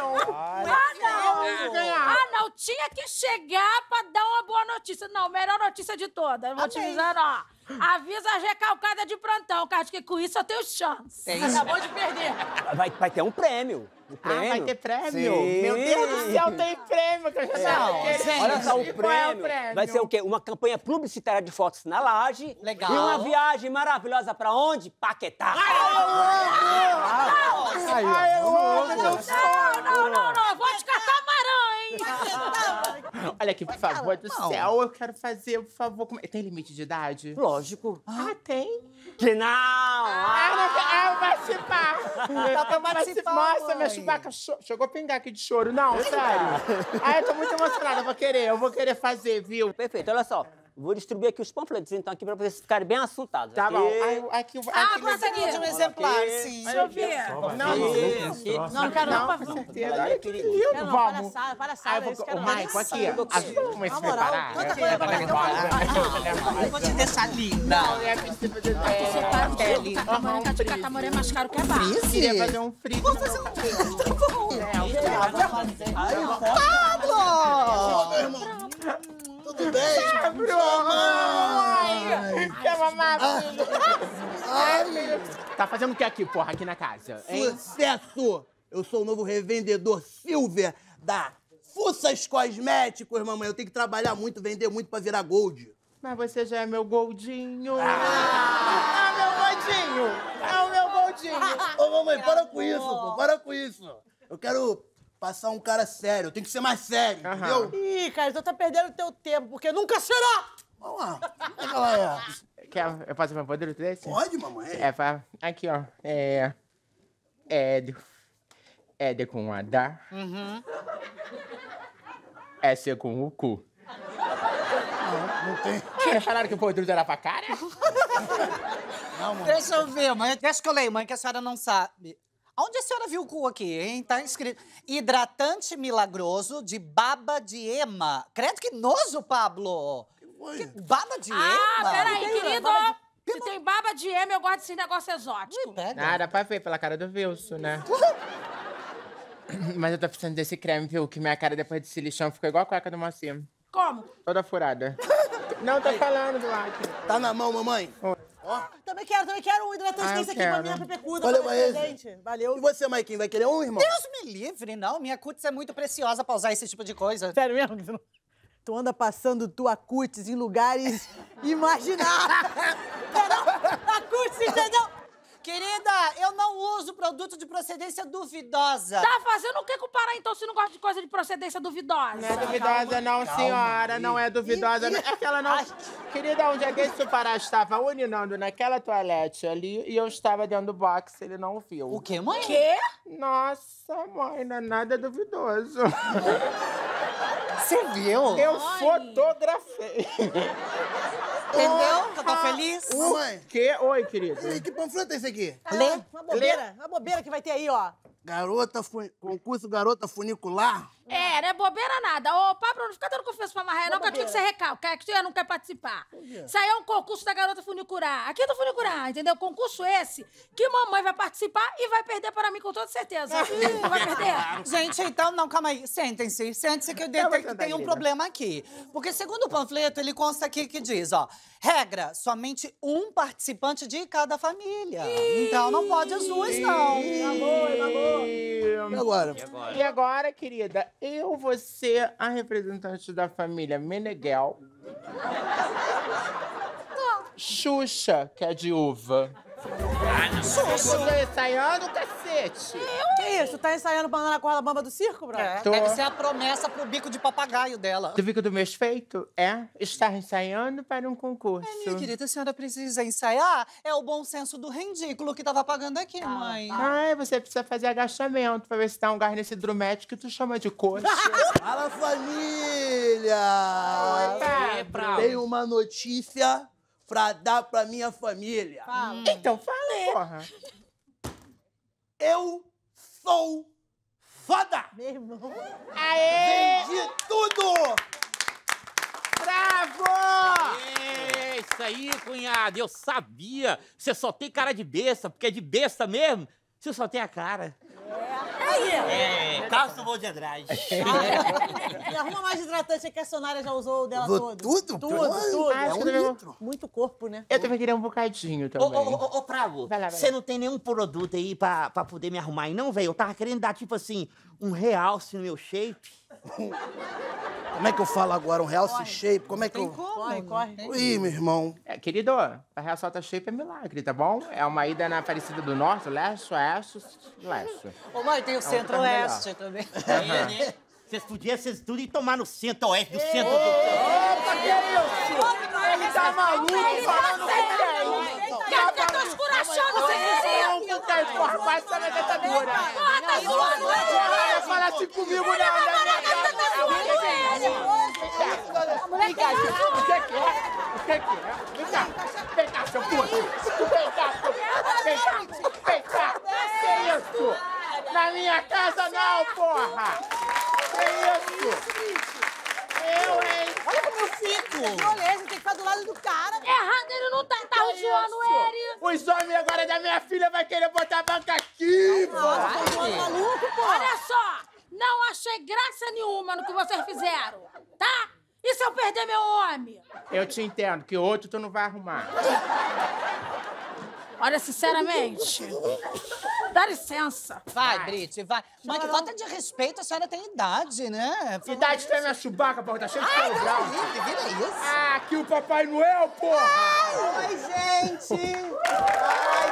não! Ah, não! Tinha que chegar pra dar uma boa notícia. Não, melhor notícia de todas. Eu vou te avisar, ó. Avisa as recalcadas de plantão, que acho que com isso eu tenho chance. Tem. Acabou de perder. Vai, vai ter um prêmio. Um prêmio. Ah, vai ter prêmio? Sim. Meu Deus do céu, tem prêmio que eu já tava querendo. Olha só, o E prêmio, qual é o prêmio vai ser o quê? Uma campanha publicitária de fotos na laje. Legal. E uma viagem maravilhosa pra onde? Paquetá. Ai, eu amo! Não, não, não, não. Vou te catar camarão, hein? Olha aqui, por favor, do céu, eu quero fazer, por favor... Como... Tem limite de idade? Lógico. Ah, tem? Que não! Ah, não, ah, vai participar. Dá pra participar, Nossa, mãe. minha chubaca cho... chegou a pingar aqui de choro. Não, sério. Ah, eu tô muito emocionada, eu vou querer, eu vou querer fazer, viu? Perfeito, olha só. Vou distribuir aqui os panfletos, então, aqui pra vocês ficarem bem assuntados. Tá aqui. bom. Ai, aqui, aqui, Ah, aqui gostaria de um exemplar, Aqui. sim. Deixa eu ver. Não, Não, não quero não, pra com não. certeza. Ai, que lindo. Quero não, Vamos. palhaçada, palhaçada. Ai, eu isso vou... quero Ô, não. Maico, aqui, ó. Vamos se moral, preparar. tanta coisa pra fazer. Eu vou te deixar linda. É, precisa de... Separa o pele. Catamarã de catamarã é mais caro que a barra. Eu queria fazer um frio. Vou fazer um frio. Tá bom. Pablo! Tudo bem? Pablo! Ai, quer mamar, filho? Ai, filho. Tá fazendo o que aqui, porra, aqui na casa? Hein? Sucesso! Eu sou o novo revendedor Silver da Fuças Cosméticos, mamãe. Eu tenho que trabalhar muito, vender muito pra virar gold. Mas você já é meu goldinho. Ah, é meu goldinho. É o meu goldinho. Ô, mamãe, para com isso, pô. Para com isso. Eu quero passar um cara sério. Eu tenho que ser mais sério, entendeu? Ih, cara, então tá perdendo o teu tempo, porque nunca será! Vamos lá. Como é que ela é? Quer, eu posso meu poder desse? Pode, mamãe. É, pra... Aqui, ó. É... É... De... É de com H. Uhum. S com o cu. Não, não tem. Cara, falaram que o poder era pra cara? Não, mãe. Deixa eu ver, mãe. Deixa que eu leio, mãe, que a senhora não sabe. Onde a senhora viu o cu aqui, hein? Tá escrito hidratante milagroso de baba de ema. Credo que nojo, Pablo! Que baba de Ah, ema? peraí, Tem querido. baba de- Se tem baba de ema, eu gosto desse negócio exótico. Ah, dá pra ver pela cara do Wilson, né? Mas eu tô precisando desse creme, viu? Que minha cara depois desse lixão ficou igual a cueca do Mocinho. Como? Toda furada. Não, tô falando do lado. Tá na mão, mamãe? Ó. Também quero, também quero um hidratante Ah, desse eu aqui pra quero. minha pepecuda. Olha, pra mas dar esse- presente. Valeu. E você, Maiquinho, vai querer um, irmão? Deus me livre, não. Minha cutis é muito preciosa pra usar esse tipo de coisa. Sério mesmo? que tu não- Tu anda passando tua cutis em lugares imagináveis. A cutis, entendeu? Querida, eu não uso produto de procedência duvidosa. Tá fazendo o que com o Pará, então, se não gosta de coisa de procedência duvidosa? Não é duvidosa, não, senhora. Não é duvidosa. Não. É que ela não... Querida, um dia desse o Pará estava urinando naquela toalete ali e eu estava dentro do box, ele não viu. O quê, mãe? Quê? Nossa, mãe, não é nada duvidoso. Você viu? Eu fotografei. Entendeu? Eu tô feliz. Mamãe. Que? Oi, querido. E que panfleto é esse aqui? Lê. Uma bobeira. Uma bobeira que vai ter aí, ó. Garota, fu... concurso Garota Funicular? É, não é bobeira nada. Ô, Pablo, não fica dando confiança pra Marraia, não, que eu tinha que ser recalque, que você não quer participar. Isso aí é um concurso da Garota Funicular. Aqui é do Funicular, entendeu? Concurso esse que mamãe vai participar e vai perder para mim com toda certeza. Não vai perder? Gente, então, não, calma aí. Sentem-se. Sentem-se que eu detecto que tem um problema aqui. Porque, segundo o panfleto, ele consta aqui que diz, ó, regra, somente um participante de cada família. Então, não pode as duas, não. Amor, amor. E agora? E agora, querida, eu vou ser a representante da família Meneghel. Xuxa, que é de uva. Xuxa! Eu tô ensaiando, cacete! Que isso? Tá ensaiando pra andar na corda bamba do circo, bro? É, Tô. deve ser a promessa pro bico de papagaio dela. Tu viu que do mês feito é estar ensaiando para um concurso. Minha querida, a senhora precisa ensaiar. É o bom senso do ridículo que tava pagando aqui, mãe. Ai, você precisa fazer agachamento pra ver se dá um gás nesse hidromédio que tu chama de coxa. Fala, família! Oi, Pablo. Tenho uma notícia pra dar pra minha família. Fala. Então fala, porra. Eu sou foda! Meu irmão. Aê! Vendi tudo! Bravo! É isso aí, cunhado. Eu sabia. Você só tem cara de besta, porque é de besta mesmo. Você só tem a cara. Aí. É, Carlos vou de Andrade. E arruma mais hidratante que a Sonária já usou o dela Usou todo. tudo? Tudo, Pô, tudo. Ah, é um escreveu. litro. Muito corpo, né? Eu também queria um bocadinho Ô, também. ô, ô, ô, Pravo, Vai lá, vai você lá. não tem nenhum produto aí pra, pra poder me arrumar aí, não, velho? Eu tava querendo dar, tipo assim, um realce no meu shape. Como é que eu falo agora? Um realce shape? Como é que eu... Corre, corre. Ih, meu irmão. É, querido, a Real Salta Shape é milagre, tá bom? É uma ida na Aparecida do Norte, leste, oeste, leste. Ô, mãe, tem o É um centro-oeste também. É, né? Vocês podiam ser tudo e tomar no centro-oeste do centro do... Opa, que isso? Ele tá maluco falando com quem? Quero que eu tô escurachando você Não, não tem porra, quase essa dentadura. Porra, tá zoando ele! Não vai falar assim comigo, não, não, Vem cá, o que é que é? O que é que é? Vem cá, vem cá, seu puto. Vem cá, vem cá, vem cá. Que isso? Na minha casa não, porra. Que isso? Eu, hein? Olha como eu fico. É violência, tem que ficar do lado do cara. Errado, ele não tá, tá Que zoando isso? ele! Os homens agora da minha filha vai querer botar a banca aqui, porra. Tá zoando maluco, pô. Olha só, não achei graça nenhuma no que vocês fizeram, tá? E se eu perder meu homem? Eu te entendo, que outro tu não vai arrumar. Olha, sinceramente, dá licença. Vai, Brit, vai. Mãe, que falta de respeito, a senhora tem idade, né? Idade tem minha chubaca, porra, tá cheio de Ai, pelo grau. Felipe, vira isso. Ah, aqui o Papai Noel, porra! Oi, gente! Ai,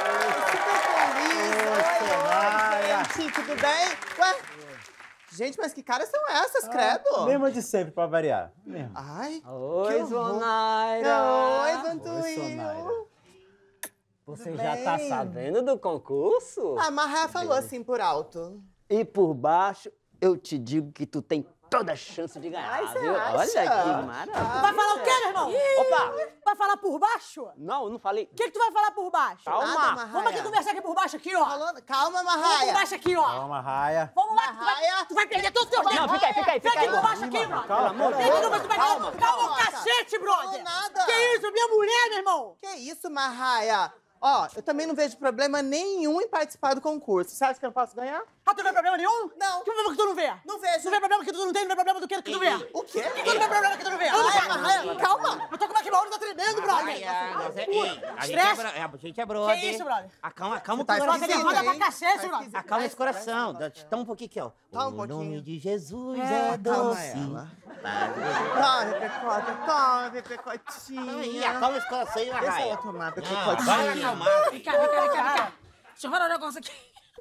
super feliz! Oi, gente, tudo bem? Ué? Gente, mas que caras são essas, credo? Mesmo de sempre, pra variar. Mesmo. Ai, Oi, que Zonaira. Oi, Oi, Vantuil. Você Tudo já tá bem? sabendo do concurso? A Marra falou assim por alto. E por baixo, eu te digo que tu tem toda a chance de ganhar, Ai, cê viu? acha? Olha que maravilha. Vai falar o quê, meu irmão? Opa! Vai falar por baixo? Não, eu não falei. O que, que tu vai falar por baixo? Calma. Nada, Marraia. Vamos aqui conversar aqui por baixo, aqui, ó. Falando... Calma, Vamos por Marraia. baixo aqui, ó. Calma, Raia. Vamos lá, tu vai, tu vai perder todo o teu tempo. Não, fica aí, fica aí, Vem fica aqui aí. por baixo aqui, mano. Calma, calma. Vem aqui, tu vai perder. Calma, Calma, calma. cacete, brother. Não, nada. Que isso, minha mulher, meu irmão. Que isso, Marraia? Ó, eu também não vejo problema nenhum em participar do concurso. Você acha que eu não posso ganhar? Ah, tu não vê problema nenhum? Não. Que problema que tu não vê? Não vejo. Não vê problema que tu não tem, não vê problema do que tu não vê. O quê? Tu não vê problema que tu não vê. Ai, Marraia, calma. Eu tô com meu olho tá tremendo, brother. Ai, ai, nós é- ei, a gente é Estresse. bro- é, a gente é brother. Que isso, brother? Acalma, acalma o tá coração. Você esquisito, nervosa pra hein? cacete, brother. Acalma esse coração. Dá- Toma um pouquinho aqui, ó. Toma um O pouquinho. nome de Jesus É, é, calma doce. ela. Para. Toma, Pepecota, toma, Pepecotinha. Aí, acalma esse coração aí, Deixa ela Marraia. tomar, Não, Pepecotinha. vai acalmar. Vem cá, vem cá, vem cá, vem cá. Deixa eu falar um negócio aqui.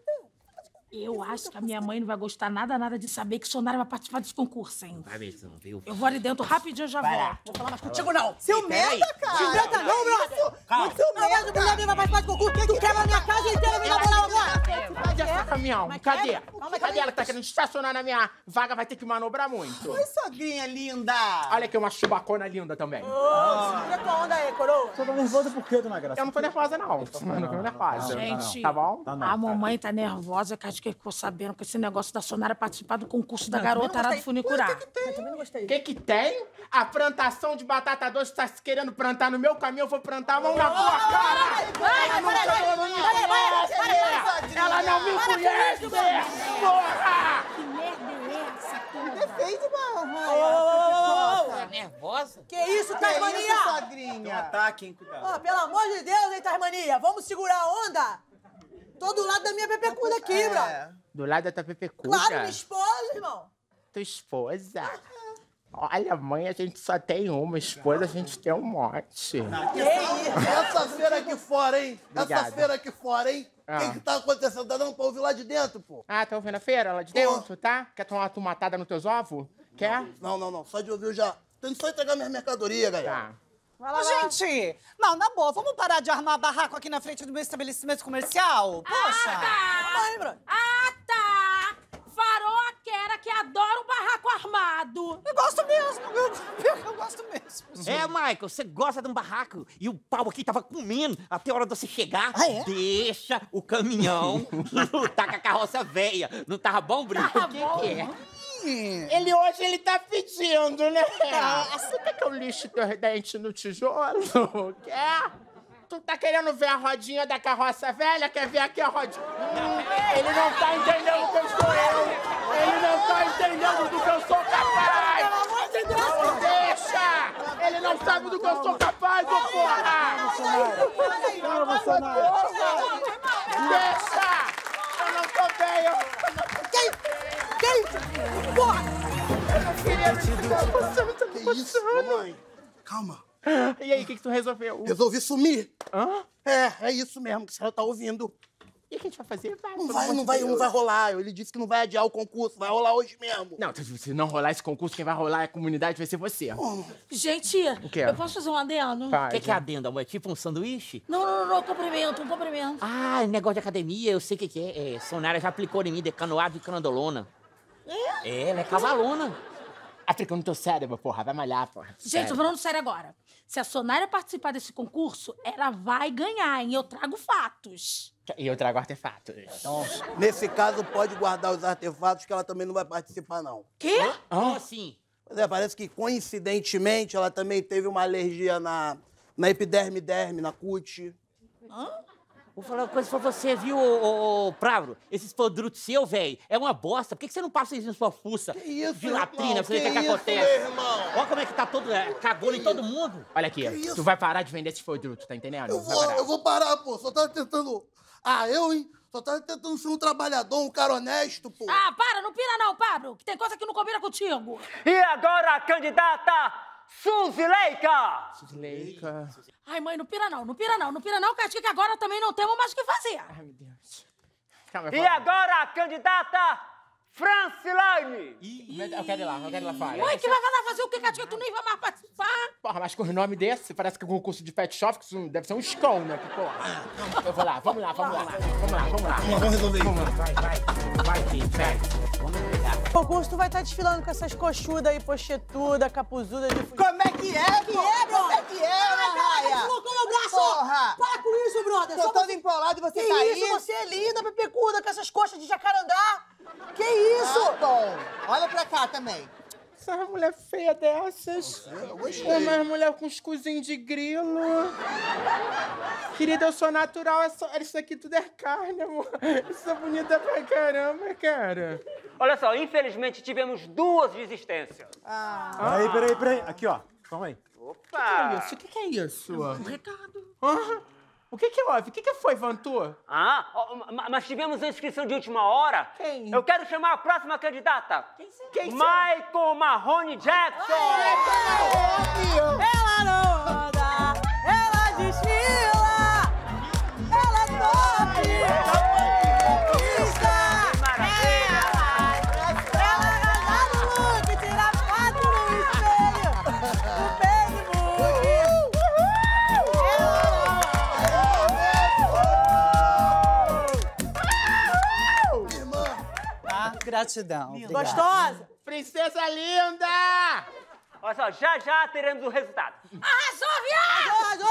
Eu acho que a minha mãe não vai gostar nada, nada de saber que Sonara vai participar desse concurso, hein? Vai ver se não viu. Eu vou ali dentro rapidinho, eu já Vai lá. volto. Vou falar mais contigo, não. Ciumenta, cara. Ciumenta não, brother. Calma. Muito Não, mas o mulher vai participar do concurso. Tu quebra a minha casa inteira, me dá moral agora. Cadê essa caminhão? Cadê? Calma, Cadê ela que tá querendo estacionar na minha vaga? Vai ter que manobrar muito. Oi, sogrinha linda. Olha aqui, uma chubacona linda também. Ô, segura tua onda aí, coroa. Você tá nervosa por quê, dona Graça? Eu não tô nervosa, não. Eu não tô nervosa. Gente, Tá bom? Tá não, a tá. mamãe tá nervosa, que acho que ficou sabendo com esse negócio da Sonara participar do concurso da garota arado funicular. Eu também não gostei. O que que tem? A plantação de batata doce tá se querendo plantar no meu caminho, eu vou plantar a mão na tua cara! Ela não me conhece! Ela não me conhece! Porra! Que merda é essa, cara? Defende, Ô, Tá nervosa? Que isso, Que isso, Tasmania? sogrinha? Ataque, hein? Cuidado. Ó, pelo amor de Deus, hein, Tasmania? Vamos segurar a onda? Tô do lado da minha pepecuda aqui, bro. É. Do lado da tua pepecuda. Claro, minha esposa, irmão. Tua esposa. Olha, mãe, a gente só tem uma. Esposa, a gente tem um monte. Essa feira aqui fora, hein? Essa Obrigado. feira aqui fora, hein? O Ah. que que tá acontecendo? Tá dando pra ouvir lá de dentro, pô? Ah, tá ouvindo a feira lá de dentro, tá? Quer tomar uma tomatada nos teus ovos? Quer? Não, não, não. Só de ouvir eu já... Tô indo só entregar minha mercadoria, galera. Tá. Vai lá, vai lá. Gente, não, na boa, vamos parar de armar barraco aqui na frente do meu estabelecimento comercial? Poxa! Vai, bro. Ah, tá! Faroquera que adora um barraco armado. Eu gosto mesmo, eu, eu gosto mesmo. É, Michael, você gosta de um barraco e o pau aqui tava comendo até a hora de você chegar. Ah, é? Deixa o caminhão lutar com a carroça velha. Não tava bom, Brito? Tá O que bom. que é? Ele hoje, ele tá pedindo, né? Você quer que eu lixe teus dentes no tijolo? Quer? Tu tá querendo ver a rodinha da carroça velha? Quer ver aqui a rodinha? Hum, ele não tá entendendo que eu sou eu. Ele não tá entendendo do que eu sou capaz. Pelo amor de Deus. Não deixa! Ele não sabe do que eu sou capaz, ô porra! Calma, Bolsonaro. Deixa! Eu não tô bem, eu... Quem? Quem? Porra! Que isso, mamãe? Calma. E aí, o que, que tu resolveu? Resolvi sumir. Hã? É, é isso mesmo que a senhora tá ouvindo. E o que a gente vai fazer? Vai, Não pelo vai, amor não de vai, Deus. não vai rolar. Ele disse que não vai adiar o concurso, vai rolar hoje mesmo. Não, se não rolar esse concurso, quem vai rolar é a comunidade, vai ser você. Gente, O quê? eu posso fazer um adendo? O que, que é adendo, amor? É tipo um sanduíche? Não, não, não, não, cumprimento, um cumprimento. Ah, negócio de academia, eu sei o que, que é. é. Sonara já aplicou em mim decanoado e canandolona. É? É, ela é cavalona. Aplicando no teu cérebro, porra. Vai malhar, porra. Gente, Sério. tô falando sério agora. Se a Sonara participar desse concurso, ela vai ganhar, hein? Eu trago fatos. E eu trago artefatos. Então, nesse caso, pode guardar os artefatos que ela também não vai participar, não. Quê? Como assim? Pois é, parece que, coincidentemente, ela também teve uma alergia na, na epiderme derme, na cut. Hã? Vou falar uma coisa pra você, viu, ô, ô, ô Právaro? Esses produtos seu, velho, é uma bosta. Por que, que você não passa isso na sua fuça? Que isso, de latrina, irmão? pra você ver o que, Que que isso, acontece. meu irmão? Olha como é que tá todo... É, cagou em todo mundo. Olha aqui, tu vai parar de vender esses produtos, tá entendendo? Eu Vai vou, parar. eu vou parar, pô. Só tava tentando... Ah, eu, hein? Só tava tentando ser um trabalhador, um cara honesto, pô. Ah, para, não pira não, Pablo, que tem coisa que não combina contigo. E agora a candidata Suzileika! Suzileika. Ai, mãe, não pira não, não pira não, não pira não, que acho que agora também não temos mais o que fazer. Ai, meu Deus. Calma, E agora a candidata Francilane! Eu quero ir lá, eu quero ir lá fora. Mãe, que vai lá fazer o que, que acho que tu nem vai mais participar? Porra, mas com o nome desse, parece que é um concurso de pet shop, que isso deve ser um escão, né? Que porra. Eu vou lá, vamos lá, vamos lá. Vamos lá, vamos lá. Vamos resolver isso. Vamos lá, vai, vai. Vai, filho, vai. O concurso tu vai estar desfilando com essas coxudas aí, pochetuda, capuzuda de... Como é que é, que pô? é, bro? Como é que é, Ai, cara, Raia? você colocou meu braço! Porra! Para com isso, brother! Tô Só todo você- empolado e você que tá aí? isso? Você é linda, pepecuda, com essas coxas de jacarandá! Que isso? Ah, bom. Olha pra cá também. Essa mulher feia dessas. gostei. Uma mulher com os cozinhos de grilo. Querida, eu sou natural, é só- isso aqui tudo é carne, amor. Isso é bonita pra caramba, cara. Olha só, infelizmente tivemos duas desistências. Peraí, peraí, peraí. Aqui, ó. Calma aí. Opa! O que, que é isso? Um recado. Ah, o que que houve? O que que foi, Vantu? Ah, ó, ma- mas tivemos a inscrição de última hora. Quem? Eu quero chamar a próxima candidata. Quem será? Michael Marrone Jackson! Ela não anda, ela desfila, ela toca, conquista, ela agarra no look, tira foto no espelho, no Facebook. Ah, gratidão. obrigada. Gostosa? Princesa linda! Olha só, já já teremos o resultado. Arrasou, viado!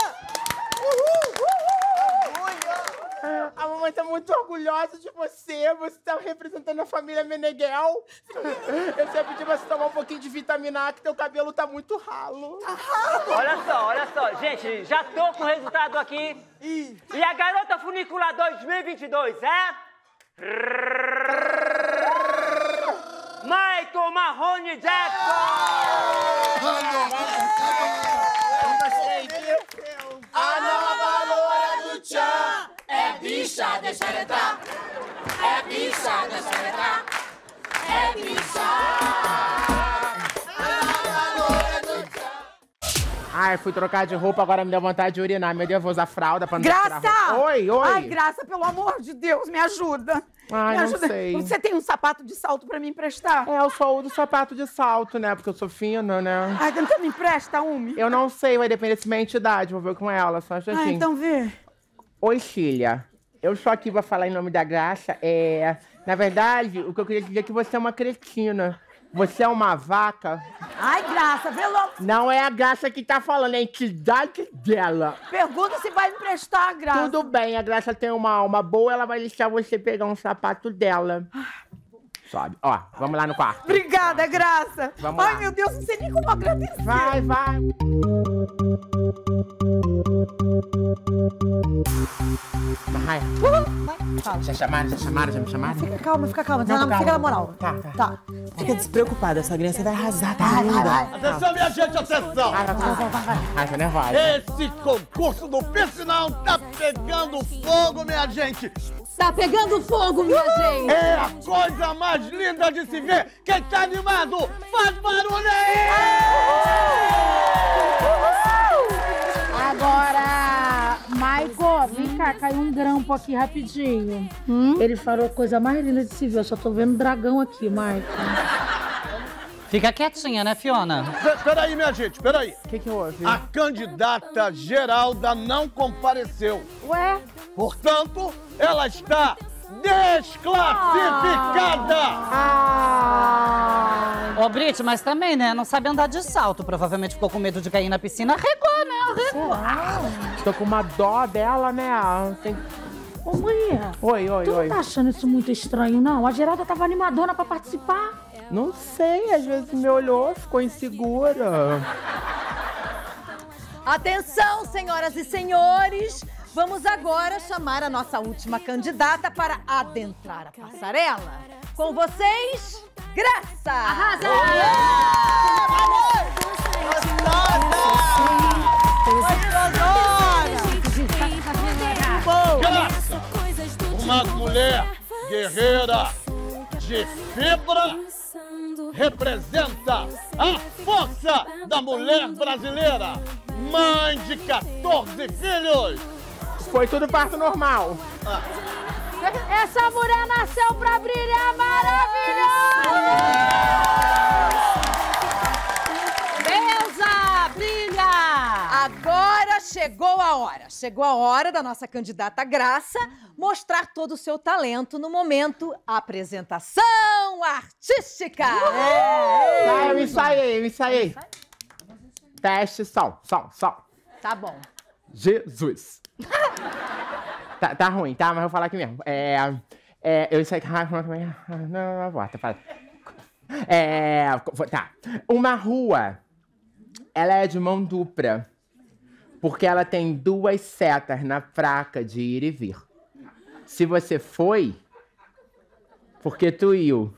A mamãe tá muito orgulhosa de você. Você tá representando a família Meneghel. Eu só pedi pra você tomar um pouquinho de vitamina A, que teu cabelo tá muito ralo. Olha só, olha só. Gente, já tô com o resultado aqui. E a Garota Funicular dois mil e vinte e dois é... Michael Marrone Jackson! A nova loura do tchan é bicha, deixa ela entrar. É bicha, deixa ela entrar. É bicha. A nova loura do tchan. Ai, fui trocar de roupa, agora me deu vontade de urinar. Meu Deus, eu vou usar fralda pra não tirar Graça! roupa. Oi, oi. Ai, Graça, pelo amor de Deus, me ajuda. Ai, me não ajuda. sei. Você tem um sapato de salto pra me emprestar? É, eu só uso sapato de salto, né? Porque eu sou fina, né? Ai, então me empresta, Umi. Eu não sei, vai depender se minha entidade. Vou ver com ela, só um Ah, instantinho. então vê. Oi, filha. Eu só aqui pra falar em nome da Graça. É... Na verdade, o que eu queria dizer é que você é uma cretina. Você é uma vaca. Ai, Graça, vê logo. Não é a Graça que tá falando, é a entidade dela. Pergunta se vai me emprestar, Graça. Tudo bem, a Graça tem uma alma boa, ela vai deixar você pegar um sapato dela. Sobe. Ó, vamos lá no quarto. Obrigada, Graça. Vamos Ai, lá. meu Deus, não sei nem como agradecer. Vai, vai. Vai. Já chamaram, já chamaram, já me chamaram? Fica calma, fica calma. Não, Não, calma. fica na moral. Tá, tá. Tá. Fica despreocupada, essa criança vai arrasar, tá Vai, linda. vai, vai. Atenção, minha gente, atenção! Vai, vai, vai, vai, vai. Ai, tô nervosa. Esse concurso do Piscinão tá pegando fogo, minha gente! Tá pegando fogo, minha gente! É a coisa mais linda de se ver! Quem tá animado, faz barulho aí! Agora, Maico, vem cá, caiu um grampo aqui rapidinho. Ele falou a coisa mais linda de se ver, eu só tô vendo dragão aqui, Maico. Fica quietinha, né, Fiona? P- Peraí, minha gente, peraí. O que que houve? A candidata Geralda não compareceu. Ué? Portanto, ela está desclassificada! Ah! Ô, Brit, mas também, né? Não sabe andar de salto. Provavelmente ficou com medo de cair na piscina. Arregou, né? Arregou. Tô com uma dó dela, né? Tem... Ô, mãe, Oi, oi, tu oi. não tá achando isso muito estranho, não? A Geralda tava animadona pra participar. Não sei, às vezes me olhou, ficou insegura. Atenção, senhoras e senhores! Vamos agora chamar a nossa última candidata para adentrar a passarela. Com vocês, Graça! Arrasa! Graça, uma mulher guerreira de fibra, representa a força da mulher brasileira. Mãe de quatorze filhos. Foi tudo parto normal. Ah. Essa mulher nasceu pra brilhar, maravilhosa! Deusa, brilha! Agora chegou a hora. Chegou a hora da nossa candidata Graça mostrar todo o seu talento no momento apresentação artística. É. Tá, eu ensaiei, eu ensaiei. Teste, som, som, som. Tá bom. Jesus. tá, tá ruim, tá? Mas eu vou falar aqui mesmo. É... é eu ensaiei... Não, não, volta, fala. É... Tá. Uma rua, ela é de mão dupla. Porque ela tem duas setas na fraca de ir e vir. Se você foi, porque tu iu.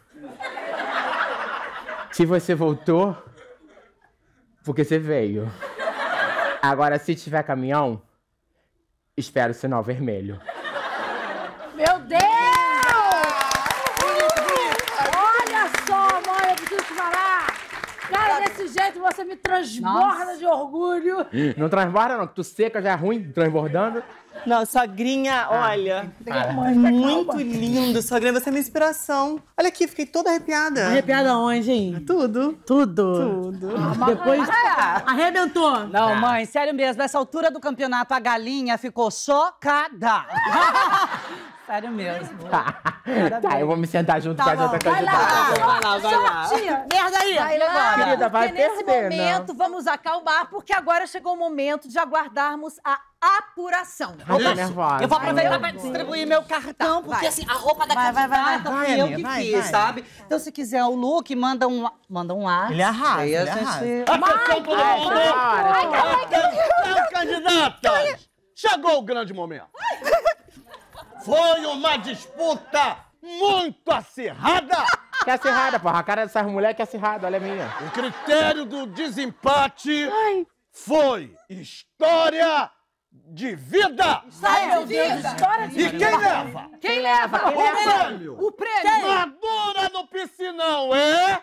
Se você voltou, porque você veio. Agora, se tiver caminhão, espera o sinal vermelho. Meu Deus! Olha só, mãe, eu preciso te falar. Cara, desse jeito você me transborda Nossa. de orgulho. Não transborda não, que tu seca já é ruim, transbordando. Não, sogrinha, Ah, olha. para. Muito lindo, sogrinha. Você é minha inspiração. Olha aqui, fiquei toda arrepiada. Arrepiada onde, hein? Tudo. Tudo. Tudo. Depois arrebentou. Não, mãe, sério mesmo. Nessa altura do campeonato, a galinha ficou chocada. Sério mesmo. Tá, tá, eu vou me sentar junto Tá com as bom. outras Vai lá, candidatas. vai lá, vai lá. Tia, Merda aí. Vai lá, Querida, vai porque nesse perder, momento não. vamos acalmar, porque agora chegou o momento de aguardarmos a apuração. Ai, tô nervosa. Eu vou aproveitar Ai, pra meu distribuir meu cartão, Tá, porque vai. assim, a roupa da Vai, vai, vai, candidata vai, fui eu amiga, que vai, fiz, vai. sabe? Então, se quiser o look, manda um, manda um ar. Ele arrasa, Aí a ele gente- arrasa. Atenção, todo Ai, mundo! ai, Atenção, candidatas! Chegou o grande momento. Foi uma disputa muito acirrada. Que acirrada, porra. A cara dessas mulheres que é acirrada, olha a minha. O critério do desempate foi história de vida. Ai, meu Deus, história de E quem leva? Quem leva? Quem O leva? prêmio. O prêmio. Madura no piscinão, é?